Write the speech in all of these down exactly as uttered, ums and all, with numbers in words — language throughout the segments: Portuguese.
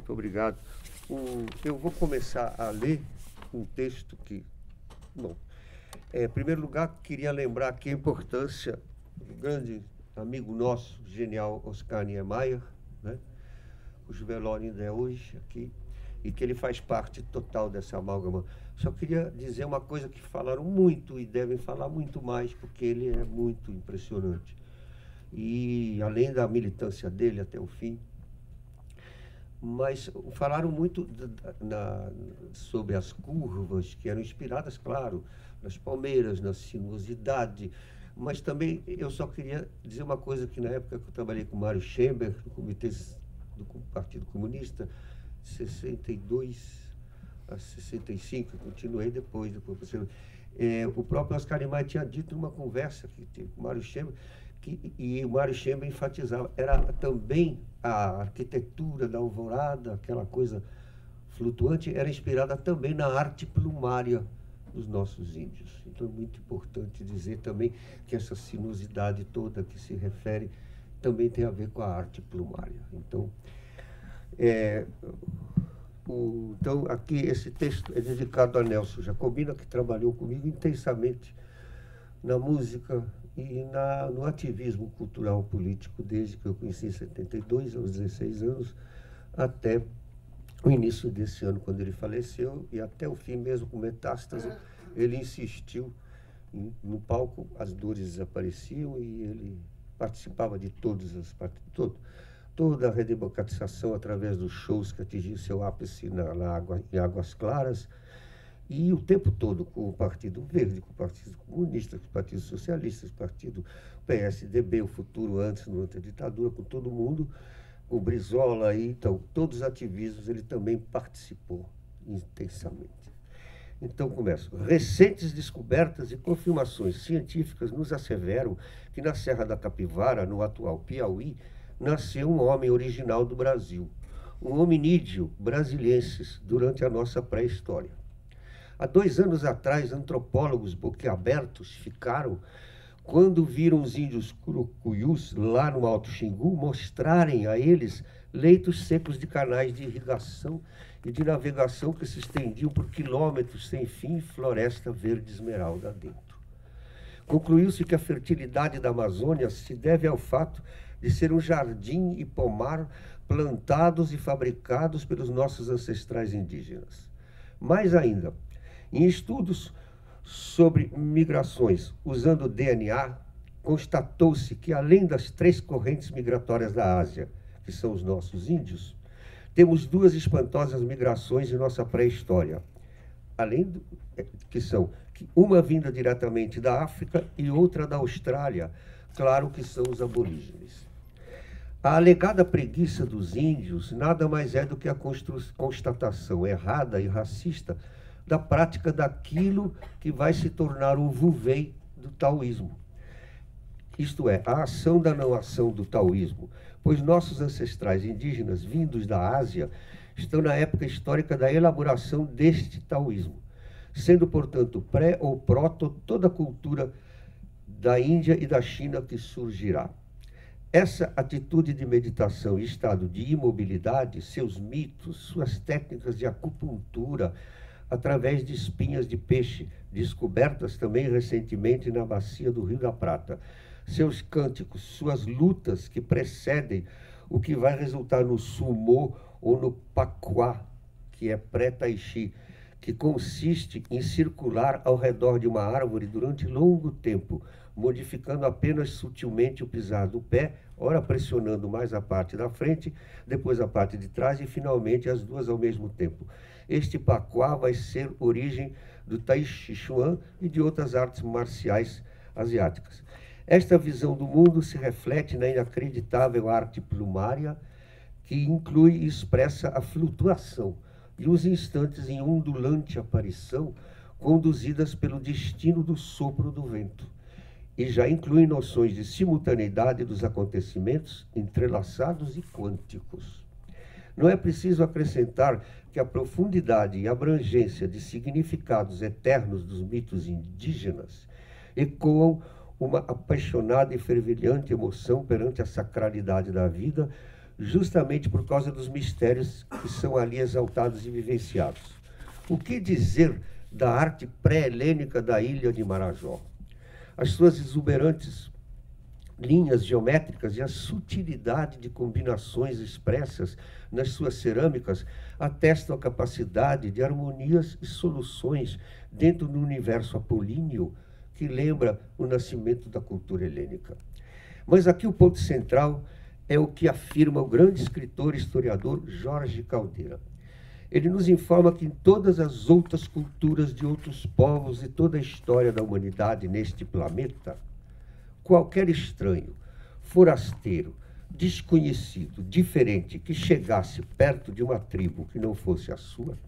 Muito obrigado. Um, eu vou começar a ler um texto que... Bom, é, em primeiro lugar, queria lembrar aqui a importância do grande amigo nosso, genial Oscar Niemeyer, né, cujo velório ainda é hoje aqui, e que ele faz parte total dessa amálgama. Só queria dizer uma coisa que falaram muito e devem falar muito mais, porque ele é muito impressionante. E além da militância dele até o fim, mas falaram muito na, sobre as curvas que eram inspiradas, claro, nas palmeiras, na sinuosidade, mas também eu só queria dizer uma coisa que na época que eu trabalhei com Mário Schember, no Comitê do Partido Comunista, de sessenta e dois a sessenta e cinco, eu continuei depois, depois é, o próprio Oscar Niemeyer tinha dito numa conversa que teve com Mário Schember, que, e o Mário Schember enfatizava, era também a arquitetura da alvorada, aquela coisa flutuante, era inspirada também na arte plumária dos nossos índios. Então é muito importante dizer também que essa sinuosidade toda que se refere também tem a ver com a arte plumária. Então, é, o, então aqui esse texto é dedicado a Nelson Jacobina, que trabalhou comigo intensamente na música e na, no ativismo cultural político, desde que eu conheci em setenta e dois, aos dezesseis anos, até o início desse ano, quando ele faleceu, e até o fim, mesmo com metástase, ele insistiu em, no palco, as dores desapareciam e ele participava de todas as todo, toda a redemocratização através dos shows que atingiu seu ápice na, na água, em Águas Claras, e o tempo todo com o Partido Verde, com o Partido Comunista, com o Partido Socialista, com o Partido P S D B, o futuro antes, durante a ditadura, com todo mundo, com o Brizola, e, então, todos os ativismos, ele também participou intensamente. Então, começo. Recentes descobertas e confirmações científicas nos asseveram que na Serra da Capivara, no atual Piauí, nasceu um homem original do Brasil, um hominídeo brasiliensis durante a nossa pré-história. Há dois anos atrás, antropólogos boquiabertos ficaram quando viram os índios Curucuyus, lá no Alto Xingu, mostrarem a eles leitos secos de canais de irrigação e de navegação que se estendiam por quilômetros sem fim, floresta verde esmeralda dentro. Concluiu-se que a fertilidade da Amazônia se deve ao fato de ser um jardim e pomar plantados e fabricados pelos nossos ancestrais indígenas. Mais ainda, em estudos sobre migrações usando D N A, constatou-se que, além das três correntes migratórias da Ásia, que são os nossos índios, temos duas espantosas migrações em nossa pré-história, além do, que são uma vinda diretamente da África e outra da Austrália, claro que são os aborígenes. A alegada preguiça dos índios nada mais é do que a constatação errada e racista da prática daquilo que vai se tornar o vuvei do taoísmo. Isto é, a ação da não-ação do taoísmo, pois nossos ancestrais indígenas vindos da Ásia estão na época histórica da elaboração deste taoísmo, sendo, portanto, pré ou proto toda a cultura da Índia e da China que surgirá. Essa atitude de meditação e estado de imobilidade, seus mitos, suas técnicas de acupuntura, através de espinhas de peixe, descobertas também recentemente na bacia do Rio da Prata. Seus cânticos, suas lutas que precedem o que vai resultar no sumô ou no pacuá, que é pré-tai chi, que consiste em circular ao redor de uma árvore durante longo tempo, modificando apenas sutilmente o pisar do pé, ora pressionando mais a parte da frente, depois a parte de trás e finalmente as duas ao mesmo tempo. Este pacuá vai ser origem do Tai Chi Chuan e de outras artes marciais asiáticas. Esta visão do mundo se reflete na inacreditável arte plumária, que inclui e expressa a flutuação e os instantes em ondulante aparição conduzidas pelo destino do sopro do vento, e já inclui noções de simultaneidade dos acontecimentos entrelaçados e quânticos. Não é preciso acrescentar que a profundidade e abrangência de significados eternos dos mitos indígenas ecoam uma apaixonada e fervilhante emoção perante a sacralidade da vida, justamente por causa dos mistérios que são ali exaltados e vivenciados. O que dizer da arte pré-helênica da ilha de Marajó? As suas exuberantes linhas geométricas e a sutilidade de combinações expressas nas suas cerâmicas atestam a capacidade de harmonias e soluções dentro do universo apolíneo que lembra o nascimento da cultura helênica. Mas aqui o ponto central é o que afirma o grande escritor e historiador Jorge Caldeira. Ele nos informa que em todas as outras culturas de outros povos e toda a história da humanidade neste planeta, qualquer estranho, forasteiro, desconhecido, diferente, que chegasse perto de uma tribo que não fosse a sua,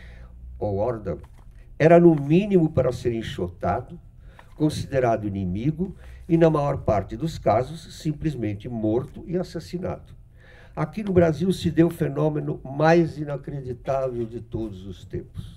ou horda, era no mínimo para ser enxotado, considerado inimigo e, na maior parte dos casos, simplesmente morto e assassinado. Aqui no Brasil se deu o fenômeno mais inacreditável de todos os tempos.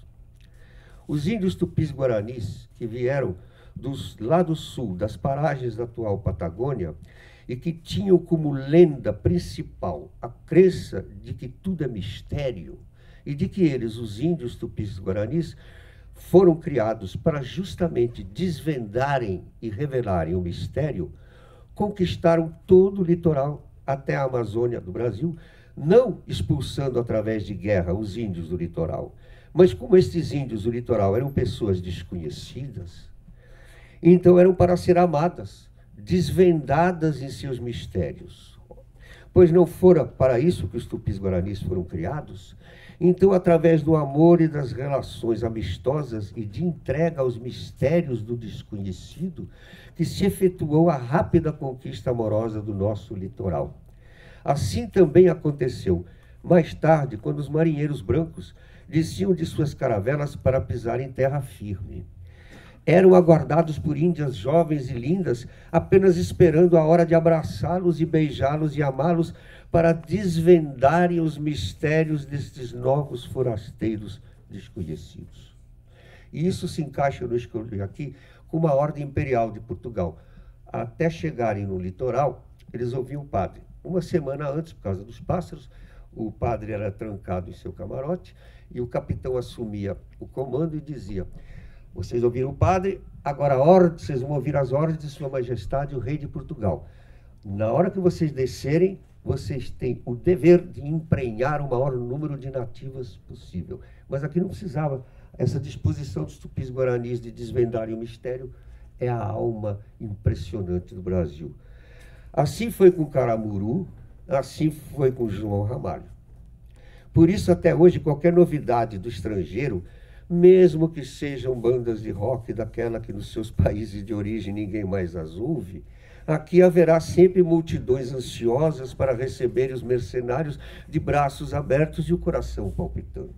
Os índios tupis-guaranis que vieram dos, lá do sul, das paragens da atual Patagônia, e que tinham como lenda principal a crença de que tudo é mistério, e de que eles, os índios tupis-guaranis, foram criados para justamente desvendarem e revelarem o mistério, conquistaram todo o litoral até a Amazônia do Brasil, não expulsando através de guerra os índios do litoral, mas como estes índios do litoral eram pessoas desconhecidas, então eram para ser amadas, desvendadas em seus mistérios. Pois não fora para isso que os tupis-guaranis foram criados, então, através do amor e das relações amistosas e de entrega aos mistérios do desconhecido, que se efetuou a rápida conquista amorosa do nosso litoral. Assim também aconteceu mais tarde, quando os marinheiros brancos desciam de suas caravelas para pisar em terra firme. Eram aguardados por índias jovens e lindas, apenas esperando a hora de abraçá-los e beijá-los e amá-los, para desvendarem os mistérios destes novos forasteiros desconhecidos. E isso se encaixa, no escolhi aqui, com uma ordem imperial de Portugal. Até chegarem no litoral, eles ouviam o padre. Uma semana antes, por causa dos pássaros, o padre era trancado em seu camarote e o capitão assumia o comando e dizia: vocês ouviram o padre, agora a ordem, vocês vão ouvir as ordens de Sua Majestade, o Rei de Portugal. Na hora que vocês descerem, vocês têm o dever de emprenhar o maior número de nativas possível. Mas aqui não precisava. Essa disposição dos tupis-guaranis de desvendarem o mistério é a alma impressionante do Brasil. Assim foi com Caramuru, assim foi com João Ramalho. Por isso, até hoje, qualquer novidade do estrangeiro, mesmo que sejam bandas de rock daquela que nos seus países de origem ninguém mais as ouve, aqui haverá sempre multidões ansiosas para receberem os mercenários de braços abertos e o coração palpitando.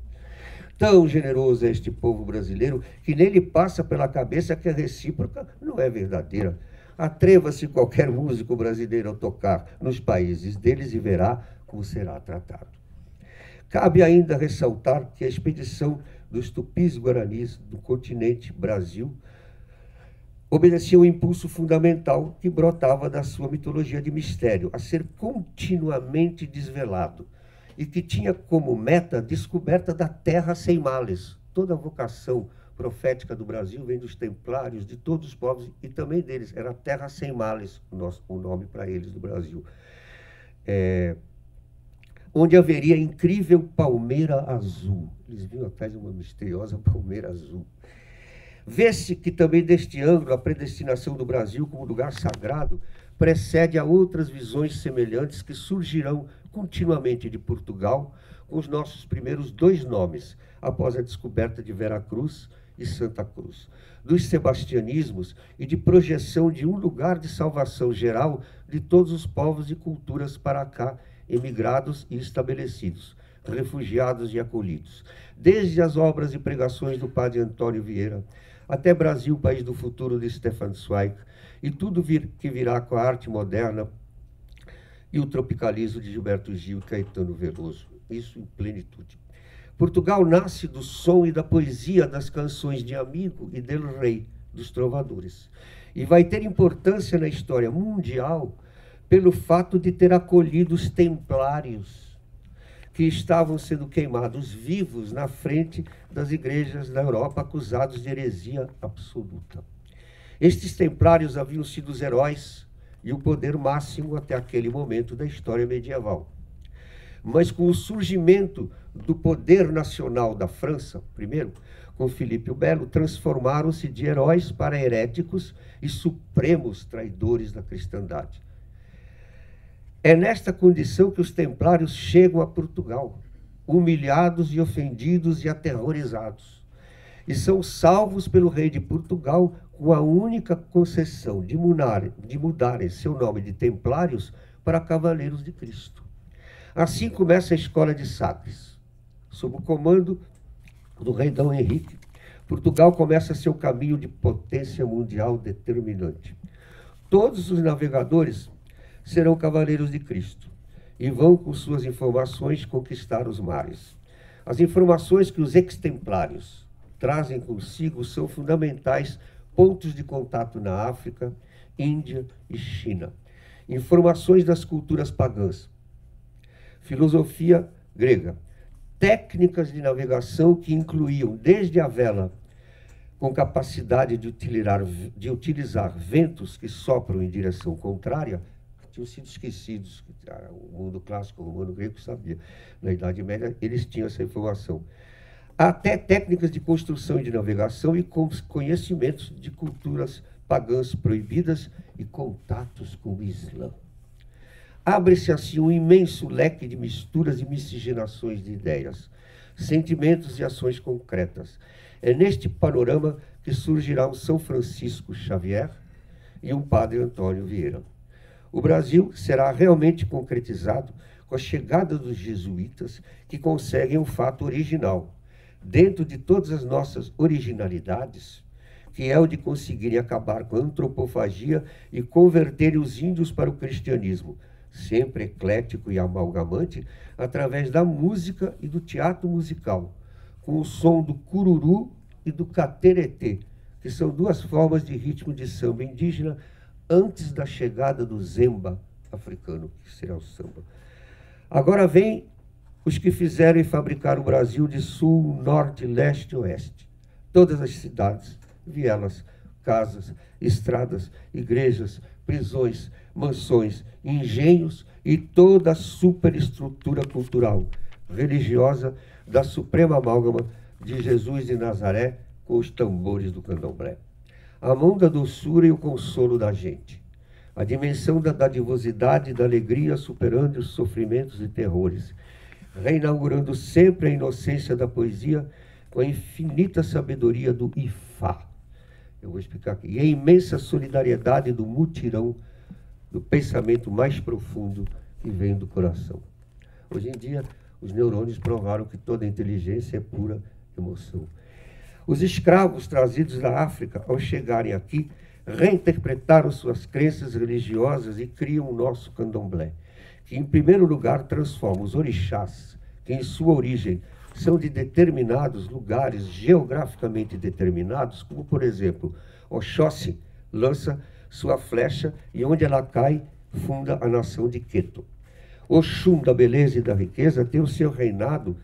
Tão generoso é este povo brasileiro que nele passa pela cabeça que a recíproca não é verdadeira. Atreva-se qualquer músico brasileiro a tocar nos países deles e verá como será tratado. Cabe ainda ressaltar que a expedição dos tupis-guaranis do continente Brasil obedecia um impulso fundamental que brotava da sua mitologia de mistério, a ser continuamente desvelado, e que tinha como meta a descoberta da terra sem males. Toda a vocação profética do Brasil vem dos templários, de todos os povos, e também deles. Era terra sem males, o, nosso, o nome para eles do Brasil. É, onde haveria incrível palmeira azul. Eles vinham atrás de uma misteriosa palmeira azul. Vê-se que também deste ângulo a predestinação do Brasil como lugar sagrado precede a outras visões semelhantes que surgirão continuamente de Portugal com os nossos primeiros dois nomes, após a descoberta de Vera Cruz e Santa Cruz, dos sebastianismos e de projeção de um lugar de salvação geral de todos os povos e culturas para cá, emigrados e estabelecidos, refugiados e acolhidos. Desde as obras e pregações do padre Antônio Vieira, até Brasil, país do futuro, de Stefan Zweig, e tudo vir, que virá com a arte moderna e o tropicalismo de Gilberto Gil e Caetano Veloso. Isso em plenitude. Portugal nasce do som e da poesia das canções de Amigo e del Rei, dos trovadores. E vai ter importância na história mundial pelo fato de ter acolhido os templários que estavam sendo queimados vivos na frente das igrejas da Europa, acusados de heresia absoluta. Estes templários haviam sido os heróis e o poder máximo até aquele momento da história medieval. Mas com o surgimento do poder nacional da França, primeiro, com Filipe o Belo, transformaram-se de heróis para heréticos e supremos traidores da cristandade. É nesta condição que os templários chegam a Portugal, humilhados e ofendidos e aterrorizados, e são salvos pelo rei de Portugal com a única concessão de, mudar, de mudarem seu nome de templários para cavaleiros de Cristo. Assim começa a escola de Sagres. Sob o comando do rei Dom Henrique, Portugal começa seu caminho de potência mundial determinante. Todos os navegadores serão cavaleiros de Cristo e vão, com suas informações, conquistar os mares. As informações que os ex-templários trazem consigo são fundamentais pontos de contato na África, Índia e China. Informações das culturas pagãs, filosofia grega, técnicas de navegação que incluíam desde a vela, com capacidade de utilizar, de utilizar ventos que sopram em direção contrária, que tinham sido esquecidos. O mundo clássico romano grego sabia. Na Idade Média, eles tinham essa informação. Até técnicas de construção e de navegação e com conhecimentos de culturas pagãs proibidas e contatos com o Islã. Abre-se assim um imenso leque de misturas e miscigenações de ideias, sentimentos e ações concretas. É neste panorama que surgirá um São Francisco Xavier e um Padre Antônio Vieira. O Brasil será realmente concretizado com a chegada dos jesuítas, que conseguem um fato original, dentro de todas as nossas originalidades, que é o de conseguirem acabar com a antropofagia e converterem os índios para o cristianismo, sempre eclético e amalgamante, através da música e do teatro musical, com o som do cururu e do cateretê, que são duas formas de ritmo de samba indígena antes da chegada do zemba africano, que será o samba. Agora vem os que fizeram e fabricaram o Brasil de sul, norte, leste e oeste. Todas as cidades, vielas, casas, estradas, igrejas, prisões, mansões, engenhos e toda a superestrutura cultural, religiosa da suprema amálgama de Jesus de Nazaré com os tambores do candomblé. A mão da doçura e o consolo da gente. A dimensão da dadivosidade e da alegria superando os sofrimentos e terrores, reinaugurando sempre a inocência da poesia com a infinita sabedoria do Ifá. Eu vou explicar aqui. E a imensa solidariedade do mutirão, do pensamento mais profundo que vem do coração. Hoje em dia, os neurônios provaram que toda inteligência é pura emoção. Os escravos trazidos da África, ao chegarem aqui, reinterpretaram suas crenças religiosas e criam o nosso candomblé, que, em primeiro lugar, transforma os orixás, que, em sua origem, são de determinados lugares geograficamente determinados, como, por exemplo, Oxóssi lança sua flecha e, onde ela cai, funda a nação de Queto. Oxum, da beleza e da riqueza, tem o seu reinado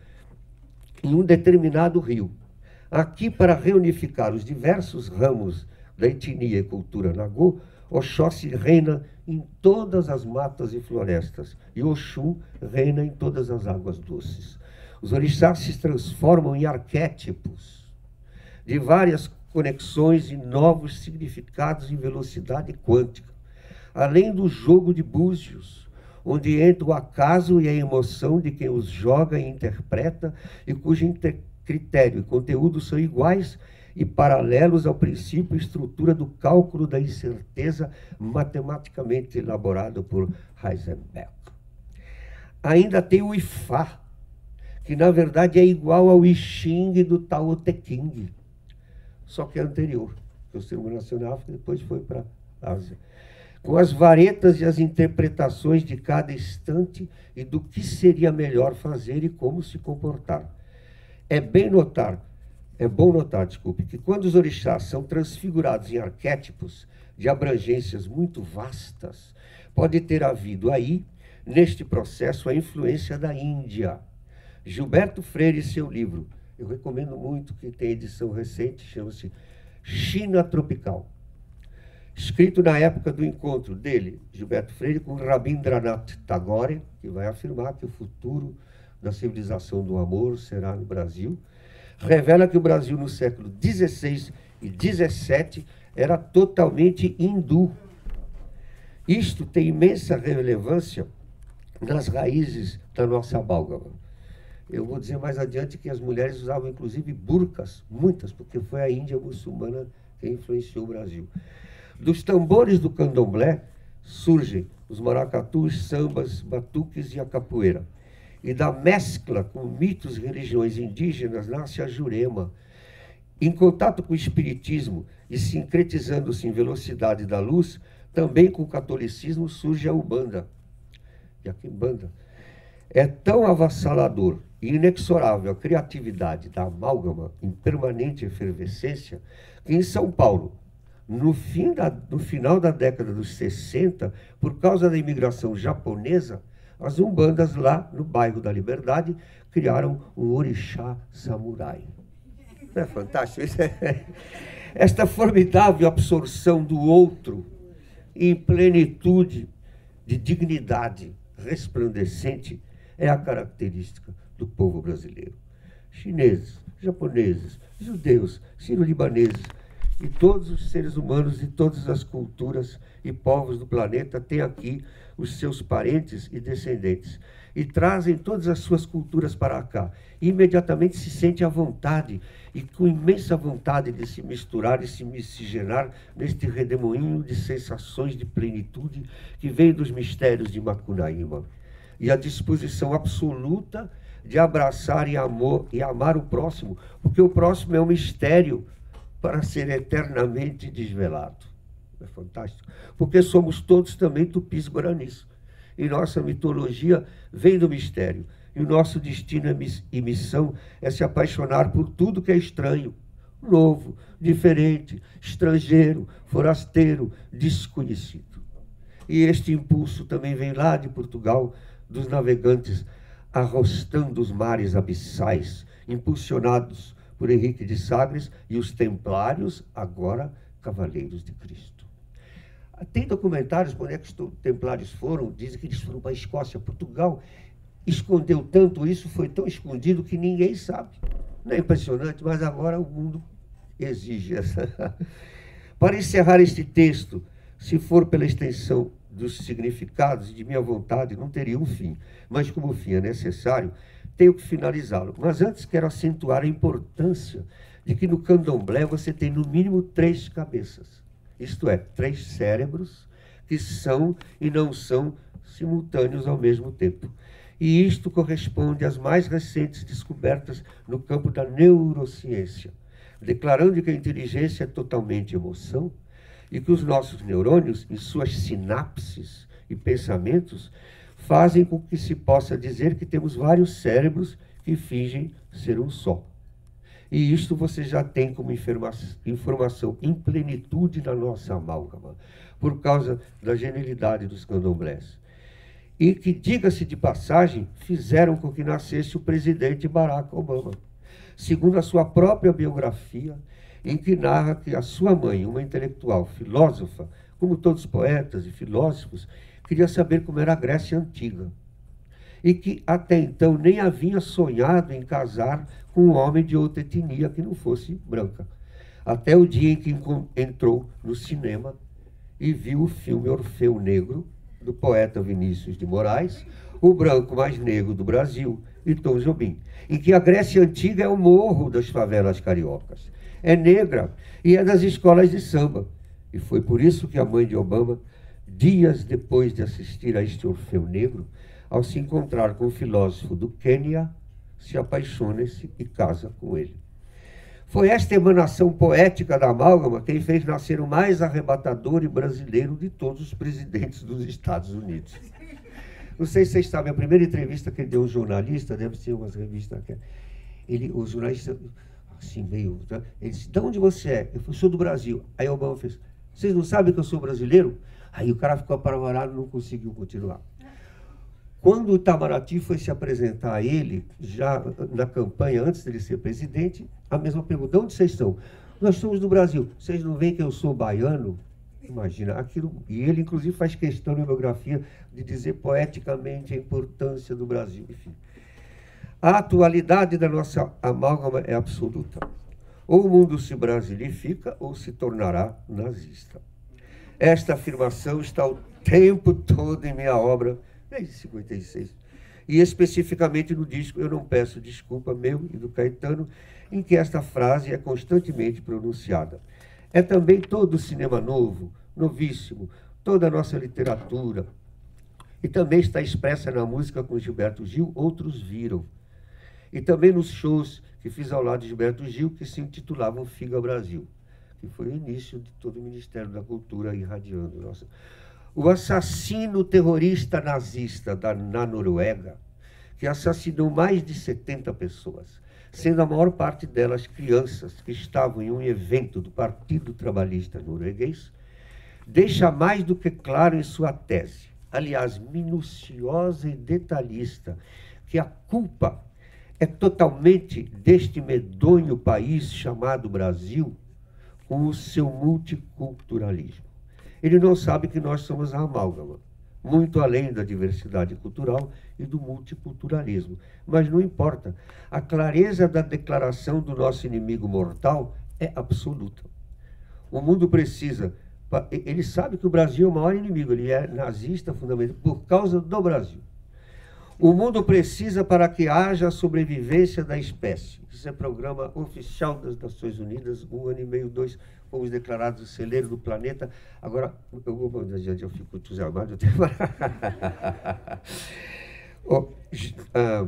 em um determinado rio. Aqui, para reunificar os diversos ramos da etnia e cultura Nagô, Oxóssi reina em todas as matas e florestas, e Oxum reina em todas as águas doces. Os orixás se transformam em arquétipos de várias conexões e novos significados em velocidade quântica, além do jogo de búzios, onde entra o acaso e a emoção de quem os joga e interpreta, e cujo critério e conteúdo são iguais e paralelos ao princípio e estrutura do cálculo da incerteza matematicamente elaborado por Heisenberg. Ainda tem o Ifá, que na verdade é igual ao I Ching do Tao Te Ching, só que é anterior. O Sistema Nacional depois foi para a Ásia. Com as varetas e as interpretações de cada instante e do que seria melhor fazer e como se comportar. É bem notar, é bom notar, desculpe, que quando os orixás são transfigurados em arquétipos de abrangências muito vastas, pode ter havido aí, neste processo, a influência da Índia. Gilberto Freire e seu livro, eu recomendo muito, que tem edição recente, chama-se China Tropical. Escrito na época do encontro dele, Gilberto Freire, com Rabindranath Tagore, que vai afirmar que o futuro da civilização do amor será no Brasil, revela que o Brasil no século dezesseis e dezessete era totalmente hindu. Isto tem imensa relevância nas raízes da nossa amálgama. Eu vou dizer mais adiante que as mulheres usavam inclusive burcas, muitas, porque foi a Índia muçulmana que influenciou o Brasil. Dos tambores do candomblé surgem os maracatus, sambas, batuques e a capoeira. E da mescla com mitos e religiões indígenas nasce a Jurema. Em contato com o espiritismo e sincretizando-se em velocidade da luz, também com o catolicismo surge a Umbanda. E a Quimbanda. É tão avassalador e inexorável a criatividade da amálgama em permanente efervescência que em São Paulo, no, fim da, no final da década dos sessenta, por causa da imigração japonesa, as umbandas lá no bairro da Liberdade criaram o orixá samurai. Não é fantástico? Isso é... Esta formidável absorção do outro em plenitude de dignidade resplandecente é a característica do povo brasileiro. Chineses, japoneses, judeus, sírio-libaneses e todos os seres humanos de todas as culturas e povos do planeta têm aqui os seus parentes e descendentes e trazem todas as suas culturas para cá. E imediatamente se sente à vontade e com imensa vontade de se misturar e se miscigenar neste redemoinho de sensações de plenitude que vem dos mistérios de Macunaíma. E a disposição absoluta de abraçar e, amor, e amar o próximo, porque o próximo é um mistério para ser eternamente desvelado. É fantástico. Porque somos todos também tupis guaranis. E nossa mitologia vem do mistério. E o nosso destino e missão é se apaixonar por tudo que é estranho, novo, diferente, estrangeiro, forasteiro, desconhecido. E este impulso também vem lá de Portugal, dos navegantes arrostando os mares abissais, impulsionados por Henrique de Sagres e os templários, agora cavaleiros de Cristo. Tem documentários, onde é que os templários foram, dizem que eles foram para a Escócia. Portugal escondeu tanto isso, foi tão escondido que ninguém sabe. Não é impressionante, mas agora o mundo exige essa. Para encerrar este texto, se for pela extensão dos significados e de minha vontade, não teria um fim. Mas como o fim é necessário, tenho que finalizá-lo. Mas antes quero acentuar a importância de que no candomblé você tem no mínimo três cabeças. Isto é, três cérebros que são e não são simultâneos ao mesmo tempo. E isto corresponde às mais recentes descobertas no campo da neurociência, declarando que a inteligência é totalmente emoção e que os nossos neurônios, em suas sinapses e pensamentos, fazem com que se possa dizer que temos vários cérebros que fingem ser um só. E isto você já tem como informação em plenitude na nossa amálgama, por causa da genialidade dos candomblés. E que, diga-se de passagem, fizeram com que nascesse o presidente Barack Obama. Segundo a sua própria biografia, em que narra que a sua mãe, uma intelectual filósofa, como todos os poetas e filósofos, queria saber como era a Grécia Antiga. E que até então nem havia sonhado em casar com um homem de outra etnia que não fosse branca. Até o dia em que entrou no cinema e viu o filme Orfeu Negro, do poeta Vinícius de Moraes, o branco mais negro do Brasil, e Tom Jobim, em que a Grécia Antiga é o morro das favelas cariocas. É negra e é das escolas de samba. E foi por isso que a mãe de Obama, dias depois de assistir a este Orfeu Negro, ao se encontrar com o filósofo do Quênia, se apaixona-se e casa com ele. Foi esta emanação poética da amálgama quem fez nascer o mais arrebatador e brasileiro de todos os presidentes dos Estados Unidos. Não sei se vocês sabem, a primeira entrevista que ele deu a um jornalista, deve ser umas revistas que ele, o jornalista, assim, meio... Ele disse, de onde você é? Eu falei, sou do Brasil. Aí Obama fez, Vocês não sabem que eu sou brasileiro? Aí o cara ficou apavorado e não conseguiu continuar. Quando o Itamaraty foi se apresentar a ele, já na campanha, antes dele ser presidente, a mesma pergunta: onde vocês estão? Nós somos do Brasil. Vocês não veem que eu sou baiano? Imagina, aquilo. E ele, inclusive, faz questão na biografia de dizer poeticamente a importância do Brasil. Enfim, a atualidade da nossa amálgama é absoluta. Ou o mundo se brasilifica ou se tornará nazista. Esta afirmação está o tempo todo em minha obra, desde cinquenta e seis. E especificamente no disco Eu Não Peço Desculpa, meu e do Caetano, em que esta frase é constantemente pronunciada. É também todo o cinema novo, novíssimo, toda a nossa literatura. E também está expressa na música com Gilberto Gil, Outros Viram. E também nos shows que fiz ao lado de Gilberto Gil, que se intitulavam Figa Brasil, que foi o início de todo o Ministério da Cultura irradiando. Nossa. O assassino terrorista nazista da, na Noruega, que assassinou mais de setenta pessoas, sendo a maior parte delas crianças que estavam em um evento do Partido Trabalhista Norueguês, deixa mais do que claro em sua tese, aliás, minuciosa e detalhista, que a culpa é totalmente deste medonho país chamado Brasil, com o seu multiculturalismo. Ele não sabe que nós somos a amálgama, muito além da diversidade cultural e do multiculturalismo. Mas não importa, a clareza da declaração do nosso inimigo mortal é absoluta. O mundo precisa, ele sabe que o Brasil é o maior inimigo, ele é nazista fundamentalmente por causa do Brasil. O mundo precisa para que haja a sobrevivência da espécie. Isso é programa oficial das Nações Unidas, um ano e meio, dois, fomos declarados o celeiro do planeta. Agora, eu vou adiante, eu fico entusiasmado. Eu tenho... oh, ah,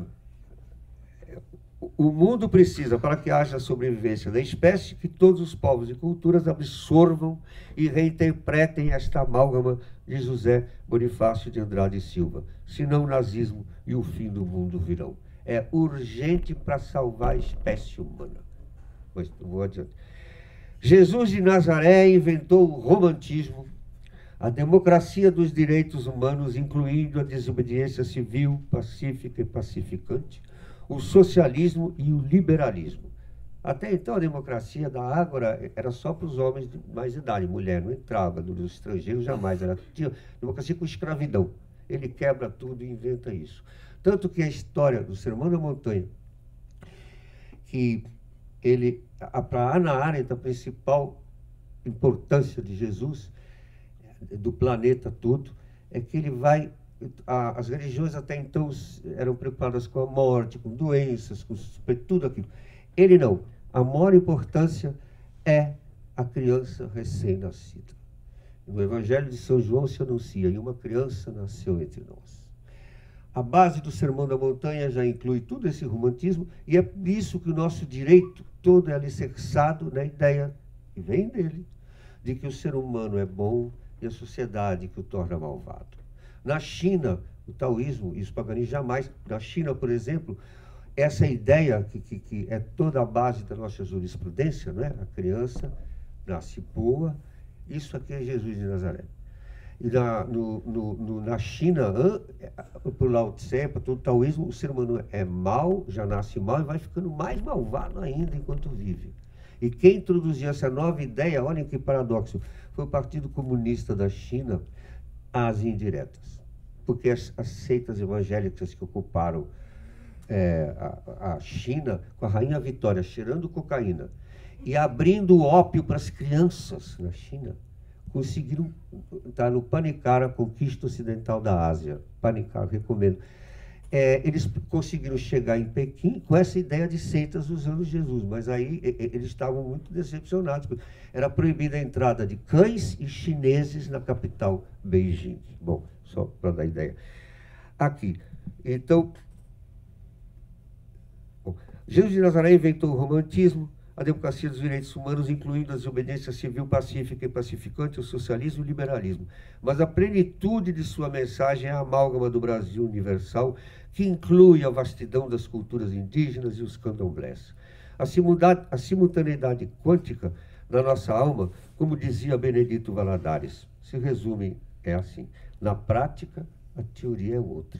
o mundo precisa, para que haja a sobrevivência da espécie, que todos os povos e culturas absorvam e reinterpretem esta amálgama de José Bonifácio de Andrade e Silva. Senão o nazismo e o fim do mundo virão. É urgente para salvar a espécie humana. Mas vou adiante. Jesus de Nazaré inventou o romantismo, a democracia dos direitos humanos, incluindo a desobediência civil, pacífica e pacificante, o socialismo e o liberalismo. Até então, a democracia da Ágora era só para os homens de mais idade. Mulher não entrava, dos estrangeiros jamais. Era tinha democracia com escravidão. Ele quebra tudo e inventa isso. Tanto que a história do Sermão da Montanha, que ele, para Hannah Arendt, a principal importância de Jesus, do planeta todo, é que ele vai... As religiões até então eram preocupadas com a morte, com doenças, com tudo aquilo. Ele não. A maior importância é a criança recém-nascida. No Evangelho de São João se anuncia: e uma criança nasceu entre nós. A base do Sermão da Montanha já inclui todo esse romantismo, e é por isso que o nosso direito todo é alicerçado na ideia, que vem dele, de que o ser humano é bom e a sociedade que o torna malvado. Na China, o taoísmo e os paganismos jamais... Na China, por exemplo, essa ideia que, que, que é toda a base da nossa jurisprudência, não é? A criança nasce boa, isso aqui é Jesus de Nazaré. E na, no, no, no, na China, por Lao Tse, para todo o taoísmo, o ser humano é mau, já nasce mau e vai ficando mais malvado ainda enquanto vive. E quem introduziu essa nova ideia, olhem que paradoxo, foi o Partido Comunista da China, às indiretas. Porque as, as seitas evangélicas que ocuparam é, a, a China, com a Rainha Vitória cheirando cocaína e abrindo o ópio para as crianças na China, conseguiram estar no Panicara, a conquista ocidental da Ásia. Panicara, recomendo. É, eles conseguiram chegar em Pequim com essa ideia de seitas usando Jesus, mas aí e, eles estavam muito decepcionados. Era proibida a entrada de cães e chineses na capital, Beijing. Bom, só para dar ideia. Aqui. Então, bom, Jesus de Nazaré inventou o romantismo, a democracia dos direitos humanos, incluindo a desobediência civil pacífica e pacificante, o socialismo e o liberalismo. Mas a plenitude de sua mensagem é a amálgama do Brasil universal, que inclui a vastidão das culturas indígenas e os candomblés. A simultaneidade quântica na nossa alma, como dizia Benedito Valadares. Se resume, é assim: na prática, a teoria é outra.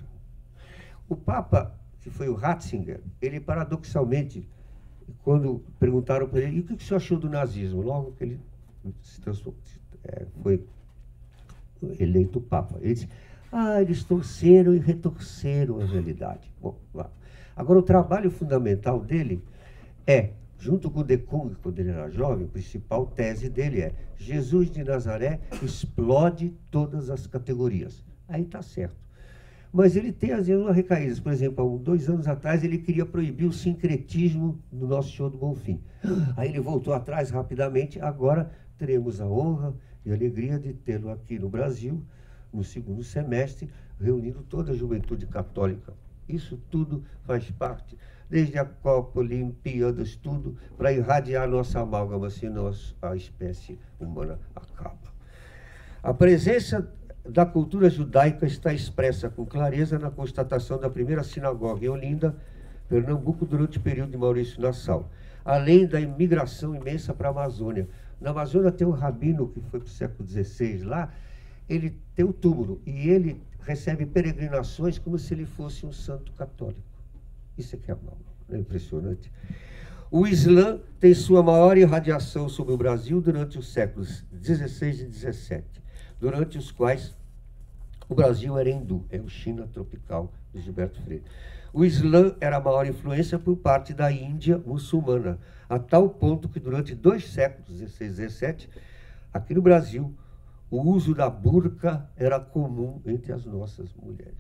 O Papa, que foi o Ratzinger, ele paradoxalmente, quando perguntaram para ele, e o que o senhor achou do nazismo? Logo que ele se transformou, é, foi eleito Papa, ele disse: ah, eles torceram e retorceram a realidade. Bom, lá. Agora, o trabalho fundamental dele é, junto com o De Kung, quando ele era jovem, a principal tese dele é: Jesus de Nazaré explode todas as categorias. Aí está certo. Mas ele tem, às vezes, uma recaída. Por exemplo, há dois anos atrás, ele queria proibir o sincretismo do Nosso Senhor do Bonfim. Aí ele voltou atrás rapidamente. Agora teremos a honra e a alegria de tê-lo aqui no Brasil, no segundo semestre, reunindo toda a juventude católica. Isso tudo faz parte, desde a Copa, Olimpíadas, tudo, para irradiar a nossa amálgama, senão a espécie humana acaba. A presença da cultura judaica está expressa com clareza na constatação da primeira sinagoga em Olinda, Pernambuco, durante o período de Maurício Nassau, além da imigração imensa para a Amazônia. Na Amazônia tem um rabino que foi para o século dezesseis lá, ele tem o túmulo e ele recebe peregrinações como se ele fosse um santo católico. Isso é que é mal, é impressionante. O Islã tem sua maior irradiação sobre o Brasil durante os séculos dezesseis e dezessete, durante os quais o Brasil era hindu, é o China tropical de Gilberto Freire. O Islã era a maior influência por parte da Índia muçulmana, a tal ponto que durante dois séculos, dezesseis e dezessete, aqui no Brasil, o uso da burca era comum entre as nossas mulheres.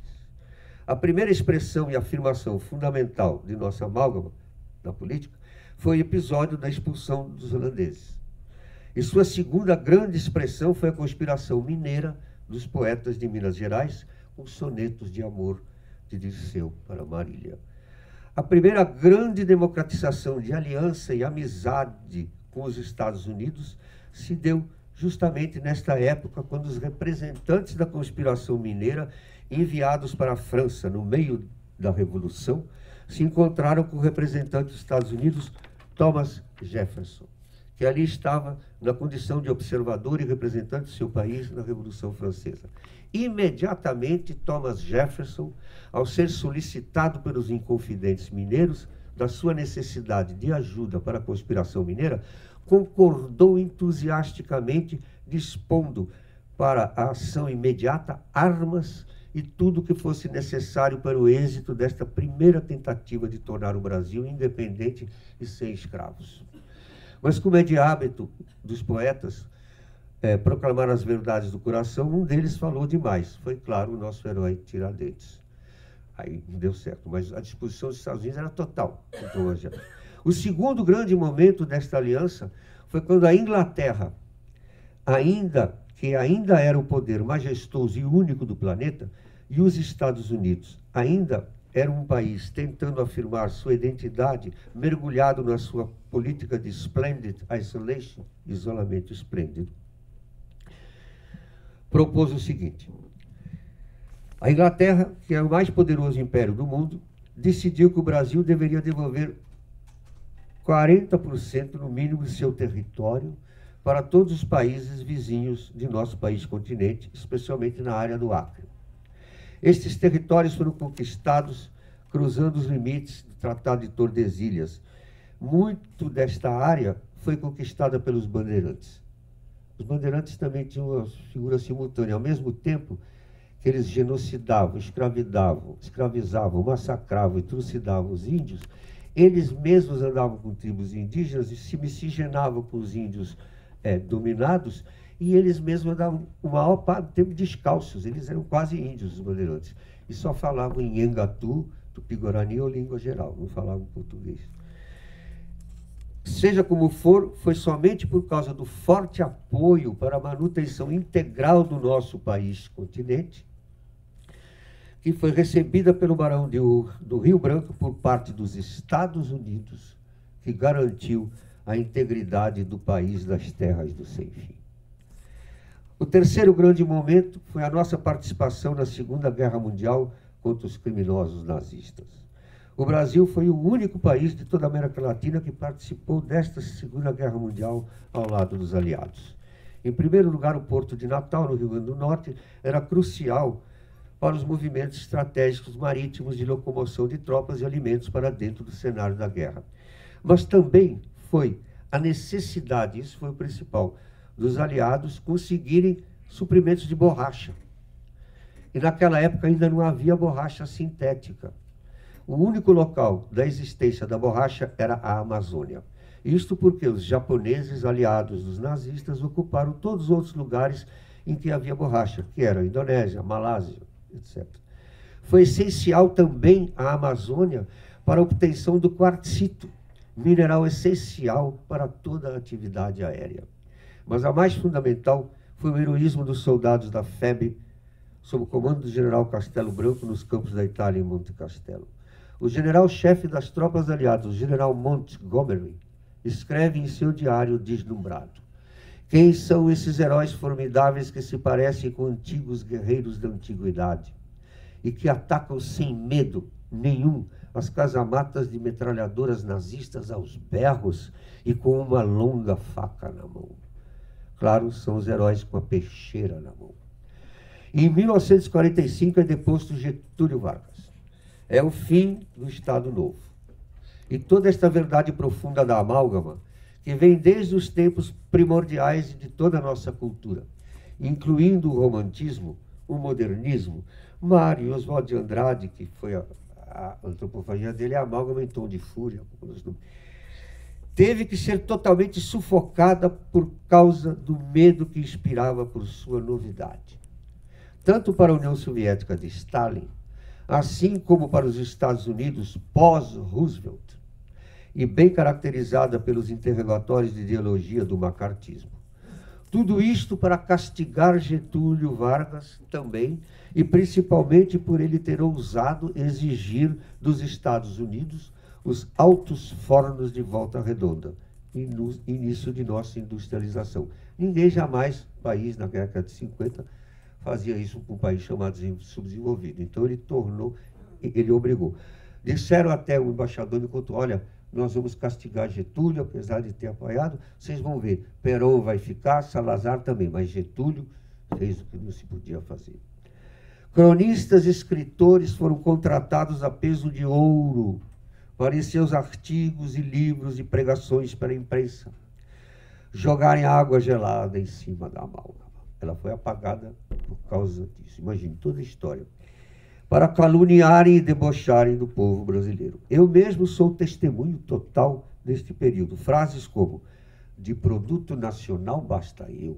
A primeira expressão e afirmação fundamental de nossa amálgama na política foi o episódio da expulsão dos holandeses. E sua segunda grande expressão foi a conspiração mineira dos poetas de Minas Gerais, com sonetos de amor de Dirceu para Marília. A primeira grande democratização de aliança e amizade com os Estados Unidos se deu justamente nesta época, quando os representantes da conspiração mineira, enviados para a França no meio da Revolução, se encontraram com o representante dos Estados Unidos, Thomas Jefferson, que ali estava na condição de observador e representante do seu país na Revolução Francesa. Imediatamente, Thomas Jefferson, ao ser solicitado pelos inconfidentes mineiros da sua necessidade de ajuda para a conspiração mineira, concordou entusiasticamente, dispondo para a ação imediata armas e tudo que fosse necessário para o êxito desta primeira tentativa de tornar o Brasil independente e sem escravos. Mas, como é de hábito dos poetas é, proclamar as verdades do coração, um deles falou demais. Foi, claro, o nosso herói Tiradentes. Aí não deu certo, mas a disposição dos Estados Unidos era total. Então, o segundo grande momento desta aliança foi quando a Inglaterra, ainda que ainda era o poder majestoso e único do planeta, e os Estados Unidos ainda era um país tentando afirmar sua identidade, mergulhado na sua política de splendid isolation, isolamento esplêndido, propôs o seguinte: a Inglaterra, que é o mais poderoso império do mundo, decidiu que o Brasil deveria devolver quarenta por cento no mínimo de seu território para todos os países vizinhos de nosso país continente, especialmente na área do Acre. Estes territórios foram conquistados cruzando os limites do Tratado de Tordesilhas. Muito desta área foi conquistada pelos bandeirantes. Os bandeirantes também tinham uma figura simultânea. Ao mesmo tempo que eles genocidavam, escravidavam, escravizavam, massacravam e trucidavam os índios, eles mesmos andavam com tribos indígenas e se miscigenavam com os índios é, dominados, e eles mesmos andavam o maior parte do tempo descalços. Eles eram quase índios, os bandeirantes, e só falavam em Nhangatu, Tupi-Guarani ou língua geral, não falavam português. Seja como for, foi somente por causa do forte apoio para a manutenção integral do nosso país continente que foi recebida pelo Barão de, do Rio Branco por parte dos Estados Unidos, que garantiu a integridade do país das terras do sem fim. O terceiro grande momento foi a nossa participação na Segunda Guerra Mundial contra os criminosos nazistas. O Brasil foi o único país de toda a América Latina que participou desta Segunda Guerra Mundial ao lado dos aliados. Em primeiro lugar, o Porto de Natal, no Rio Grande do Norte, era crucial para os movimentos estratégicos marítimos de locomoção de tropas e alimentos para dentro do cenário da guerra. Mas também foi a necessidade, isso foi o principal, dos aliados conseguirem suprimentos de borracha. E naquela época ainda não havia borracha sintética. O único local da existência da borracha era a Amazônia. Isto porque os japoneses, aliados dos nazistas, ocuparam todos os outros lugares em que havia borracha, que eram a Indonésia, a Malásia, etcétera. Foi essencial também a Amazônia para a obtenção do quartzito, mineral essencial para toda a atividade aérea. Mas a mais fundamental foi o heroísmo dos soldados da F E B, sob o comando do general Castelo Branco, nos campos da Itália, em Monte Castelo. O general-chefe das tropas aliadas, o general Montgomery, escreve em seu diário deslumbrado: quem são esses heróis formidáveis que se parecem com antigos guerreiros da antiguidade e que atacam sem medo nenhum as casamatas de metralhadoras nazistas aos berros e com uma longa faca na mão? Claro, são os heróis com a peixeira na mão. Em mil novecentos e quarenta e cinco é deposto Getúlio Vargas. É o fim do Estado Novo. E toda esta verdade profunda da amálgama, que vem desde os tempos primordiais de toda a nossa cultura, incluindo o romantismo, o modernismo, Mário Oswald de Andrade, que foi a, a antropofagia dele, a amálgama em tom de fúria, teve que ser totalmente sufocada por causa do medo que inspirava por sua novidade. Tanto para a União Soviética de Stalin, assim como para os Estados Unidos pós-Roosevelt, e bem caracterizada pelos interrogatórios de ideologia do macartismo. Tudo isto para castigar Getúlio Vargas também, e principalmente por ele ter ousado exigir dos Estados Unidos os altos fornos de Volta Redonda, início de nossa industrialização. Ninguém jamais, país na década de cinquenta, fazia isso com um país chamado subdesenvolvido. Então ele tornou, ele obrigou. Disseram até, o embaixador me contou: olha, nós vamos castigar Getúlio, apesar de ter apoiado, vocês vão ver, Perón vai ficar, Salazar também, mas Getúlio fez o que não se podia fazer. Cronistas e escritores foram contratados a peso de ouro para, em seus artigos e livros e pregações para a imprensa, jogarem água gelada em cima da amálgama. Ela foi apagada por causa disso. Imagine toda a história. Para caluniarem e debocharem do povo brasileiro. Eu mesmo sou testemunho total deste período. Frases como: de produto nacional basta eu,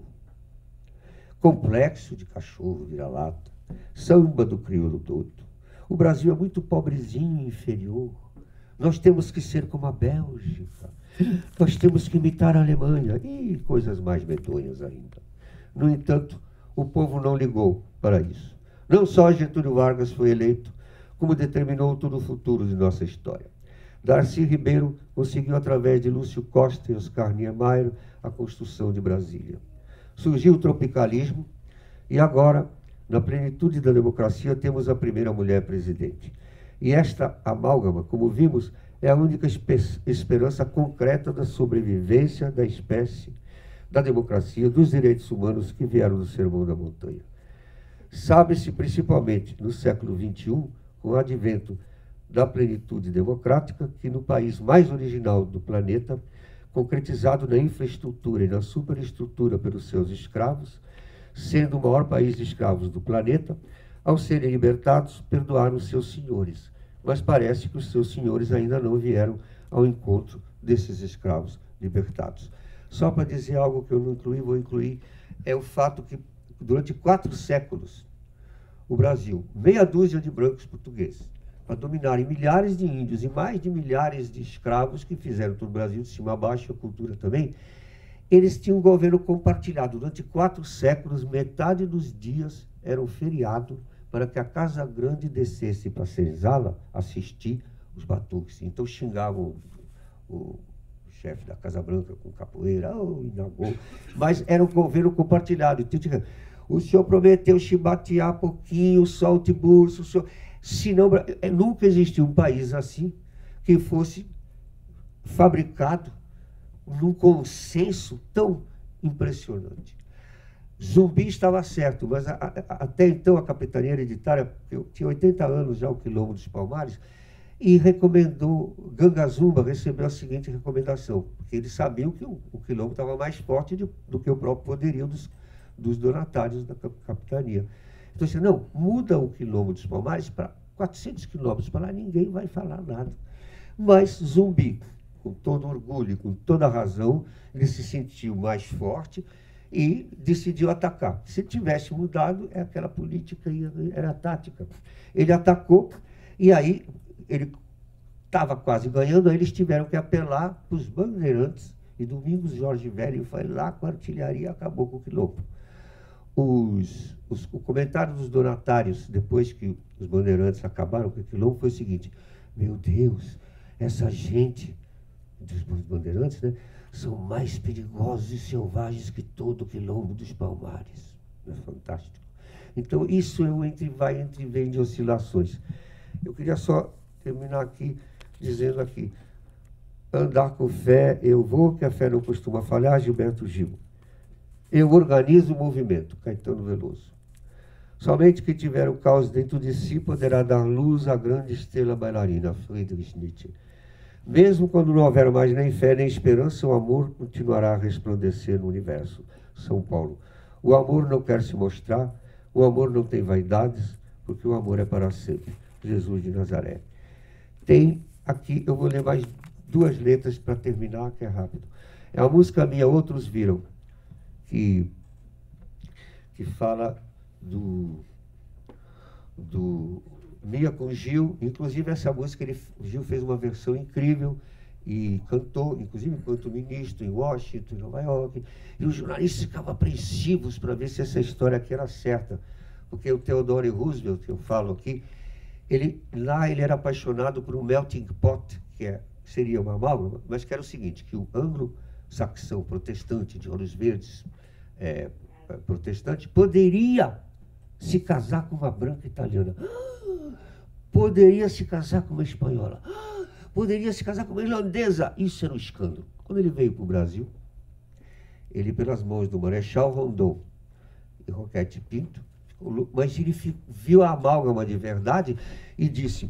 complexo de cachorro vira-lata, samba do crioulo todo, o Brasil é muito pobrezinho e inferior, nós temos que ser como a Bélgica, nós temos que imitar a Alemanha, e coisas mais medonhas ainda. No entanto, o povo não ligou para isso. Não só Getúlio Vargas foi eleito, como determinou todo o futuro de nossa história. Darcy Ribeiro conseguiu, através de Lúcio Costa e Oscar Niemeyer, a construção de Brasília. Surgiu o tropicalismo e agora, na plenitude da democracia, temos a primeira mulher presidente. E esta amálgama, como vimos, é a única esperança concreta da sobrevivência da espécie, da democracia, dos direitos humanos que vieram do Sermão da Montanha. Sabe-se, principalmente no século vinte e um, com o advento da plenitude democrática, que no país mais original do planeta, concretizado na infraestrutura e na superestrutura pelos seus escravos, sendo o maior país de escravos do planeta, ao serem libertados, perdoaram seus senhores. Mas parece que os seus senhores ainda não vieram ao encontro desses escravos libertados. Só para dizer algo que eu não incluí, vou incluir, é o fato que, durante quatro séculos, o Brasil, meia dúzia de brancos portugueses, para dominarem milhares de índios e mais de milhares de escravos que fizeram todo o Brasil, de cima a baixo, a cultura também, eles tinham um governo compartilhado. Durante quatro séculos, metade dos dias era um feriado para que a Casa Grande descesse para a senzala assistir os batuques. Então xingavam o, o chefe da Casa Branca com capoeira, oh, inagou. Mas era um governo compartilhado. Então, o senhor prometeu chibatear pouquinho, solte burso, o senhor... Se não, nunca existiu um país assim que fosse fabricado num consenso tão impressionante. Zumbi estava certo, mas a, a, até então a capitania hereditária, eu tinha oitenta anos já, o Quilombo dos Palmares, e recomendou, Gangazumba recebeu a seguinte recomendação, porque eles sabiam que o, o Quilombo estava mais forte de, do que o próprio poderio dos, dos donatários da capitania. Então, assim, não, muda o Quilombo dos Palmares para quatrocentos quilômetros para lá, ninguém vai falar nada. Mas Zumbi, com todo orgulho, com toda razão, ele se sentiu mais forte e decidiu atacar. Se tivesse mudado, é aquela política, era a tática. Ele atacou e aí ele estava quase ganhando, aí eles tiveram que apelar para os bandeirantes, e Domingos Jorge Velho foi lá com a artilharia e acabou com o Quilombo. Os, os, o comentário dos donatários, depois que os bandeirantes acabaram com o Quilombo, foi o seguinte: meu Deus, essa gente dos bandeirantes, né, são mais perigosos e selvagens que todo o Quilombo dos Palmares. É fantástico. Então, isso é o entre, vai entre e vem de oscilações. Eu queria só terminar aqui, dizendo aqui, andar com fé, eu vou, que a fé não costuma falhar, Gilberto Gil. Eu organizo o movimento, Caetano Veloso. Somente quem tiver o caos dentro de si poderá dar luz à grande estrela bailarina, Friedrich Nietzsche. Mesmo quando não houver mais nem fé nem esperança, o amor continuará a resplandecer no universo. São Paulo. O amor não quer se mostrar, o amor não tem vaidades, porque o amor é para sempre. Jesus de Nazaré. Tem aqui, eu vou ler mais duas letras para terminar, que é rápido. É a música minha, Outros Viram, que, que fala do, do Mia com Gil. Inclusive, essa música, ele, o Gil fez uma versão incrível e cantou, inclusive, enquanto ministro em Washington, em Nova York. E os jornalistas ficavam apreensivos para ver se essa história aqui era certa. Porque o Theodore Roosevelt, que eu falo aqui, ele, lá ele era apaixonado por um melting pot, que é, seria uma amálgama, mas que era o seguinte, que o anglo-saxão protestante de olhos verdes, é, protestante, poderia se casar com uma branca italiana, poderia se casar com uma espanhola, poderia se casar com uma irlandesa. Isso era um escândalo. Quando ele veio para o Brasil, ele, pelas mãos do Marechal Rondon e Roquette Pinto, mas ele viu a amálgama de verdade e disse: